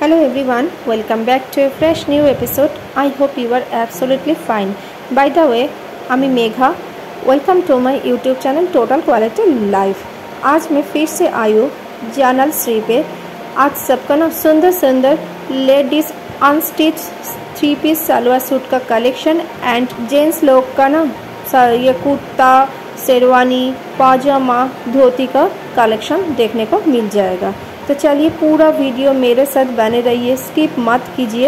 Hello everyone, welcome back to a fresh new episode. I hope you are absolutely fine. By the way, আমি Megha, welcome to my YouTube channel total quality life. आज मैं फिर से आई हूँ जानल श्री पे। आज सबका ना सुंदर सुंदर ladies unstitch 3 piece salwar suit का कलेक्शन एंड जेंट्स लोग का ना ये कुर्ता, शेरवानी, पाजामा, धोती का कलेक्शन देखने को मिल जाएगा। तो चलिए पूरा वीडियो मेरे साथ बने रहिए, स्किप मत कीजिए।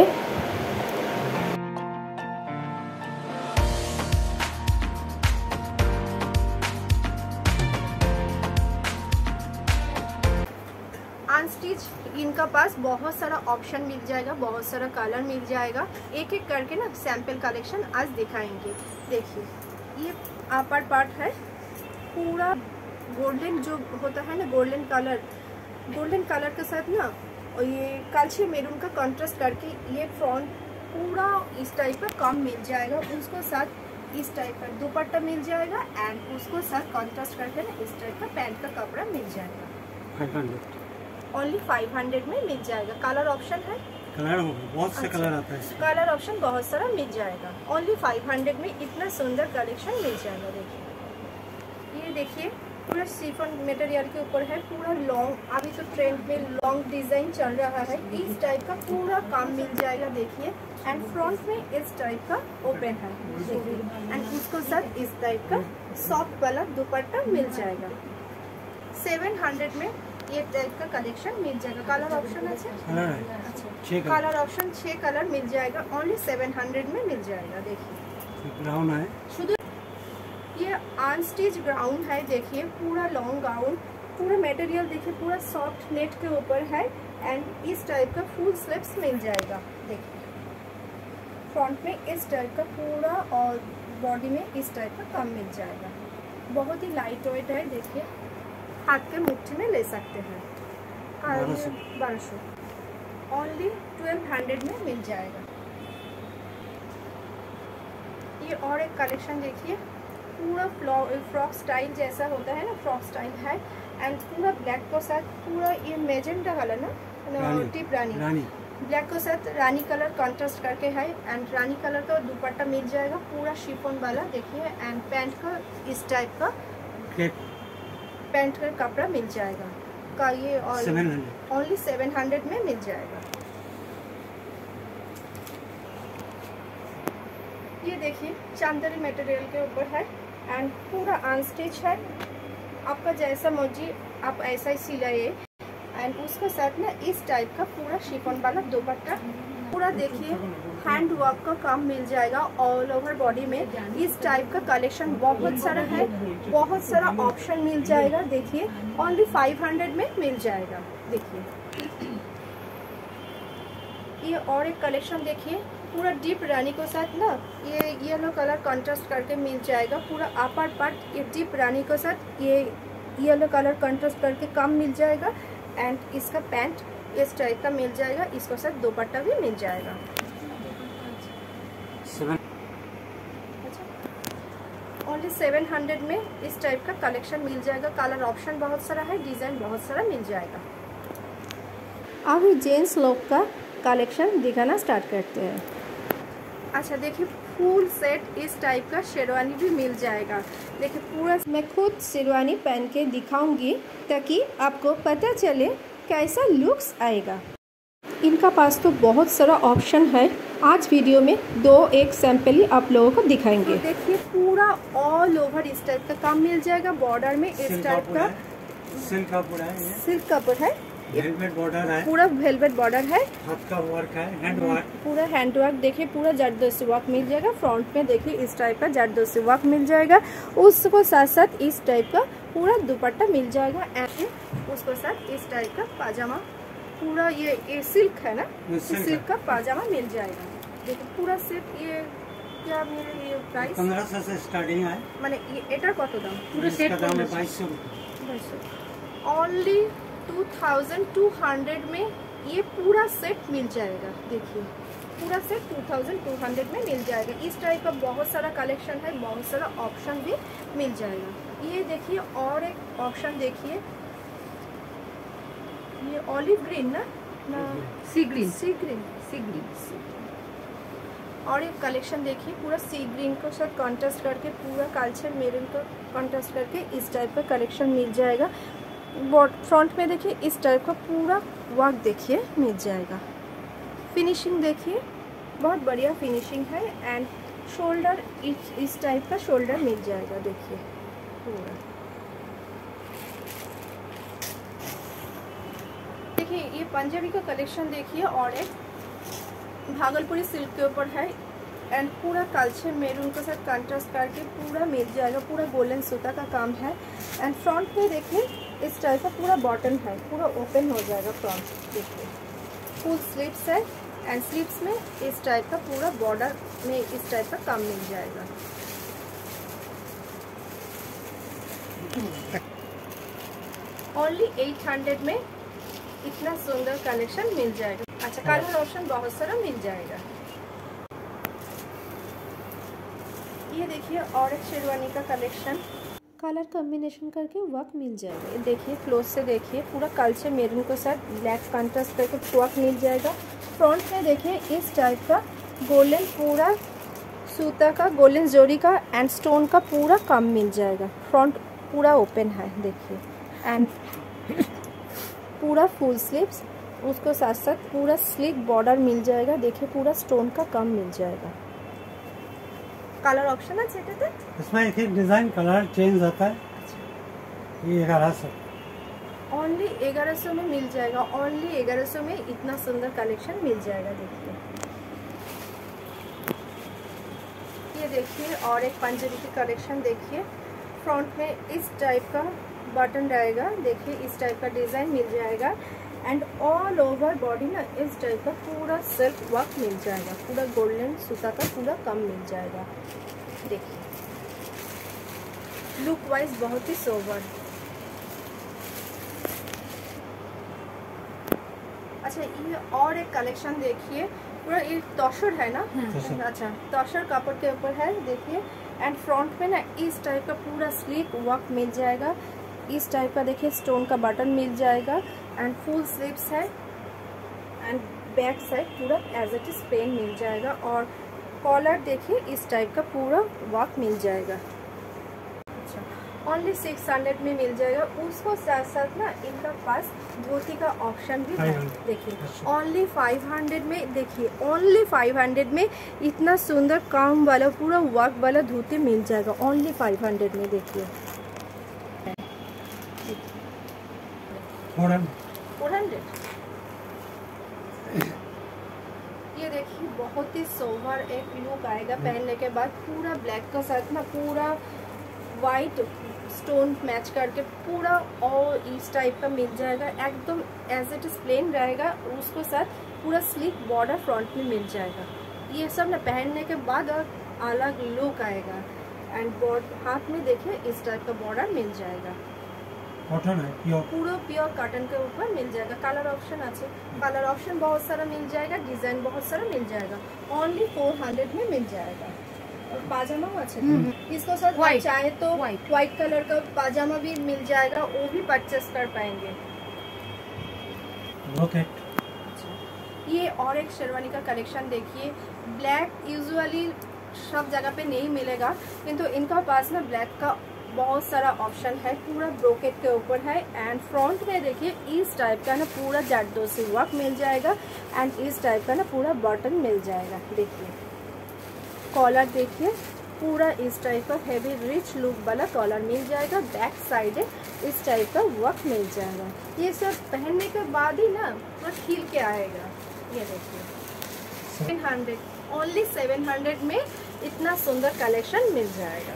अनस्टिच इनका पास बहुत सारा ऑप्शन मिल जाएगा, बहुत सारा कलर मिल जाएगा। एक एक करके ना सैंपल कलेक्शन आज दिखाएंगे। देखिए ये अपर पार्ट है, पूरा गोल्डन जो होता है ना, गोल्डन कलर के साथ ना और ये कालछी मेरून का कॉन्ट्रास्ट करके ये फ्रंट पूरा इस टाइप का कम मिल जाएगा। उसको साथ इस टाइप का दुपट्टा मिल जाएगा एंड उसको साथ कॉन्ट्रास्ट करके ना इस टाइप का पैंट का कपड़ा मिल जाएगा। 500 ओनली 500 में मिल जाएगा। कलर ऑप्शन है, बहुत से कलर आता है, कलर ऑप्शन बहुत सारा मिल जाएगा। ओनली 500 में इतना सुंदर कलेक्शन मिल जाएगा। देखिए ये देखिए पूरा शिफॉन मटेरियल के ऊपर है, पूरा लॉन्ग, अभी तो ट्रेंड में लॉन्ग डिजाइन चल रहा है। इस टाइप का पूरा काम मिल जाएगा। देखिए एंड फ्रंट में इस टाइप का ओपन है, देखिए एंड उसको साथ इस टाइप का सॉफ्ट वाला दुपट्टा मिल जाएगा। 700 में ये टाइप का कलेक्शन मिल जाएगा। कलर ऑप्शन अच्छा, कलर ऑप्शन 6 कलर मिल जाएगा। ओनली 700 में मिल जाएगा। देखिए ब्राउन है, शुद्ध ये अनस्टिच गाउन है। देखिए पूरा लॉन्ग गाउन, पूरा मटेरियल देखिए पूरा सॉफ्ट नेट के ऊपर है एंड इस टाइप का फुल स्लीव्स मिल जाएगा। देखिए फ्रंट में इस टाइप का पूरा और बॉडी में इस टाइप का कम मिल जाएगा। बहुत ही लाइट वेट है। देखिए हाथ के मुट्ठी में ले सकते हैं। 1200 ओनली 1200 में मिल जाएगा। ये और एक कलेक्शन देखिए, पूरा फ्रॉक स्टाइल जैसा होता है ना, फ्रॉक स्टाइल है एंड पूरा ब्लैक को साथ पूरा ये मेजेंटा कलर ना, टिप रानी ब्लैक को साथ रानी कलर कॉन्ट्रास्ट करके है एंड रानी कलर का दुपट्टा मिल जाएगा पूरा शिफॉन वाला। देखिए एंड पैंट का इस टाइप का पैंट का कपड़ा मिल जाएगा का ये और ओनली 700 में मिल जाएगा। ये देखिए चांदरी मटेरियल के ऊपर है एंड पूरा अनस्टिच है। आपका जैसा मर्जी आप ऐसा ही सिलाइए एंड उसके साथ ना इस टाइप का पूरा शिफॉन वाला दुपट्टा पूरा देखिए हैंड वर्क का काम मिल जाएगा ऑल ओवर बॉडी में। इस टाइप का कलेक्शन बहुत सारा है, बहुत सारा ऑप्शन मिल जाएगा। देखिए ओनली 500 में मिल जाएगा। देखिए ये और एक कलेक्शन देखिए, पूरा डीप रानी को साथ ना ये येलो कलर कंट्रास्ट करके मिल जाएगा। पूरा अपर पार्ट ये डीप रानी को साथ ये येलो कलर कंट्रास्ट करके कम मिल जाएगा एंड इसका पैंट इस टाइप का मिल जाएगा। इसको साथ दुपट्टा भी मिल जाएगा। ओनली 700 में इस टाइप का कलेक्शन मिल जाएगा। कलर ऑप्शन बहुत सारा है, डिजाइन बहुत सारा मिल जाएगा। अभी जेंट्स लोग का कलेक्शन दिखाना स्टार्ट करते हैं। अच्छा देखिए फुल सेट इस टाइप का शेरवानी भी मिल जाएगा। देखिए पूरा मैं खुद शेरवानी पहन के दिखाऊंगी ताकि आपको पता चले कैसा लुक्स आएगा। इनका पास तो बहुत सारा ऑप्शन है। आज वीडियो में एक सैंपल ही आप लोगों को दिखाएंगे। तो देखिए पूरा ऑल ओवर इस टाइप का काम मिल जाएगा। बॉर्डर में इस टाइप का सिल्क कपड़ा है, वेलवेट बॉर्डर है, पूरा वेलवेट बॉर्डर है, हाथ का वर्क है, हैंड वर्क, पूरा हैंड वर्क। देखिए पूरा जरदोसी वर्क मिल जाएगा। फ्रंट में देखिए इस टाइप का जरदोसी वर्क मिल जाएगा। उसको साथ साथ इस टाइप का पूरा दुपट्टा मिल जाएगा एंड उसको साथ इस टाइप का पाजामा, पूरा ये सिल्क है ना, सिल्क का पाजामा मिल जाएगा। देखिए पूरा सेट ये क्या मेरे ये प्राइस 1500 से स्टार्टिंग है। माने ये एटार कत दाम? पूरा सेट का दाम है 2200। ओनली 2200 में ये पूरा सेट मिल जाएगा। देखिए पूरा सेट 2200 में मिल जाएगा। इस टाइप का बहुत सारा कलेक्शन है, बहुत सारा ऑप्शन भी मिल जाएगा। ये देखिए और एक ऑप्शन देखिए, ये ऑलिव ग्रीन ना, अपना सी ग्रीन। और ये कलेक्शन देखिए पूरा सी ग्रीन को साथ कॉन्ट्रास्ट करके, पूरा कालचे मेरून को कॉन्ट्रास्ट करके इस टाइप का कलेक्शन मिल जाएगा। फ्रंट में देखिए इस टाइप का पूरा वर्क देखिए मिल जाएगा। फिनिशिंग देखिए बहुत बढ़िया फिनिशिंग है। एंड शोल्डर इस टाइप का शोल्डर मिल जाएगा देखिए पूरा। देखिए ये पंजाबी का कलेक्शन देखिए और एक भागलपुरी सिल्क के ऊपर है। एंड पूरा कालचे मेरून के साथ कंट्रास्ट करके पूरा मिल जाएगा। पूरा गोल्डन सूता का काम है। एंड फ्रंट में देखिए इस टाइप का पूरा बॉटम है, पूरा ओपन हो जाएगा फ्रंट। देखिए फुल स्लीव्स है। एंड स्लीव्स में इस टाइप का पूरा बॉर्डर में इस टाइप का काम मिल जाएगा। ओनली 800 में इतना सुंदर कलेक्शन मिल जाएगा। अच्छा कलर ऑप्शन बहुत सारा मिल जाएगा। ये देखिए और एक शेरवानी का कलेक्शन, कलर कॉम्बिनेशन करके वर्क मिल जाएगा। ये देखिए क्लोज से देखिए पूरा कालचे मेरून के साथ ब्लैक कंट्रास्ट करके वर्क मिल जाएगा। फ्रंट में देखिए इस टाइप का गोल्डन पूरा सूता का गोल्डन जोड़ी का एंड स्टोन का पूरा काम मिल जाएगा। फ्रंट पूरा ओपन है देखिए। एंड पूरा फुल स्लीव्स, उसको साथ साथ पूरा स्लिक बॉर्डर मिल जाएगा। देखिए पूरा स्टोन का काम मिल जाएगा। कलर ऑप्शन है सेट इसमें एक डिजाइन कलर चेंज होता है। ये 1100 ओनली 1100 में मिल जाएगा। ओनली 1100 में इतना सुंदर कलेक्शन मिल जाएगा। देखिए ये देखिए और एक पंजाबी की कलेक्शन देखिए। फ्रंट में इस टाइप का बटन रहेगा। देखिए इस टाइप का डिजाइन मिल जाएगा। एंड ऑल ओवर बॉडी ना इस टाइप का पूरा सिल्क वर्क मिल जाएगा। पूरा गोल्डन सूता का पूरा कम मिल जाएगा। देखिए लुक वाइज बहुत ही सोबर। अच्छा ये और एक कलेक्शन देखिए पूरा ये तोशर है ना। अच्छा तोशर कपड़ के ऊपर है देखिए। एंड फ्रंट में ना इस टाइप का पूरा स्लीक वर्क मिल जाएगा। इस टाइप का देखिए स्टोन का बटन मिल जाएगा। एंड फुल स्लीव्स है। एंड बैक साइड पूरा एज इट इज प्लेन मिल जाएगा। और कॉलर देखिए इस टाइप का पूरा वर्क मिल जाएगा। अच्छा ओनली 600 में मिल जाएगा। उसको साथ साथ ना इनका पास धोती का ऑप्शन भी है। देखिए ओनली 500 में, देखिए ओनली 500 में इतना सुंदर काम वाला पूरा वर्क वाला धोती मिल जाएगा। ओनली 500 में देखिए 400। ये देखिए बहुत ही सोवर एक लुक आएगा पहनने के बाद। पूरा ब्लैक का साथ ना पूरा वाइट स्टोन मैच करके पूरा और इस टाइप का मिल जाएगा। एकदम एज इट इज प्लेन रहेगा। उसको साथ पूरा स्लीक बॉर्डर फ्रंट में मिल जाएगा। ये सब ना पहनने के बाद और अलग लुक आएगा। एंड हाथ में देखिए इस टाइप का बॉर्डर मिल जाएगा। कॉटन है प्योर, पूरा प्योर कॉटन के ऊपर मिल जाएगा। कलर ऑप्शन अच्छे, कलर ऑप्शन बहुत सारा मिल जाएगा। डिजाइन बहुत सारा मिल जाएगा। ओनली 400 में मिल जाएगा। और पाजामा अच्छे इसको साथ चाहे तो व्हाइट कलर का पाजामा भी मिल जाएगा। वो भी परचेस कर पाएंगे। ये और एक शेरवानी का कलेक्शन देखिए। ब्लैक यूजुअली सब जगह पे नहीं मिलेगा, किंतु इनका पास ना ब्लैक का बहुत सारा ऑप्शन है। पूरा ब्रोकेट के ऊपर है। एंड फ्रंट में देखिए इस टाइप का ना पूरा जारदोसी वर्क मिल जाएगा। एंड इस टाइप का ना पूरा बटन मिल जाएगा। देखिए कॉलर देखिए पूरा इस टाइप का हेवी रिच लुक वाला कॉलर मिल जाएगा। बैक साइड इस टाइप का वर्क मिल जाएगा। ये सब पहनने के बाद ही ना पूरा खिल के आएगा। ये देखिए 700, ओनली 700 में इतना सुंदर कलेक्शन मिल जाएगा।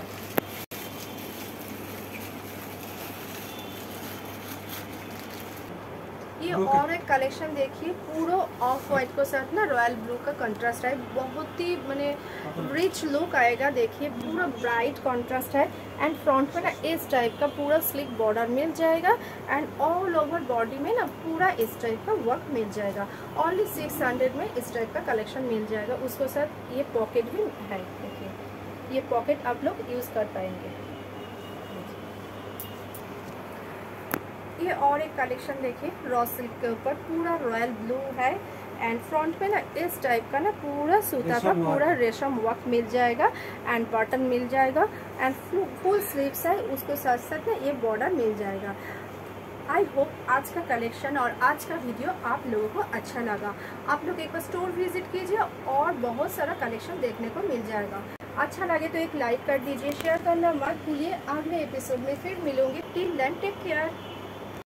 ये और एक कलेक्शन देखिए पूरा ऑफ वाइट को साथ ना रॉयल ब्लू का कंट्रास्ट है। बहुत ही माने रिच लुक आएगा। देखिए पूरा ब्राइट कंट्रास्ट है। एंड फ्रंट में ना इस टाइप का पूरा स्लिक बॉर्डर मिल जाएगा। एंड ऑल ओवर बॉडी में ना पूरा इस टाइप का वर्क मिल जाएगा। ओनली 600 में इस टाइप का कलेक्शन मिल जाएगा। उसको साथ ये पॉकेट भी है। देखिए ये पॉकेट आप लोग यूज कर पाएंगे। ये और एक कलेक्शन देखिए, रॉ सिल्क के ऊपर पूरा रॉयल ब्लू है एंड फ्रंट में ना इस टाइप का ना पूरा सूता का पूरा रेशम वर्क मिल जाएगा एंड बटन मिल जाएगा एंड फुल स्लीव्स है, उसके साथ साथ ना ये बॉर्डर मिल जाएगा। आई होप आज का कलेक्शन और आज का वीडियो आप लोगों को अच्छा लगा। आप लोग एक बार स्टोर विजिट कीजिए और बहुत सारा कलेक्शन देखने को मिल जाएगा। अच्छा लगे तो एक लाइक कर दीजिए, शेयर करना मत भूलिए। अगले एपिसोड में फिर मिलूंगी। Till then take care.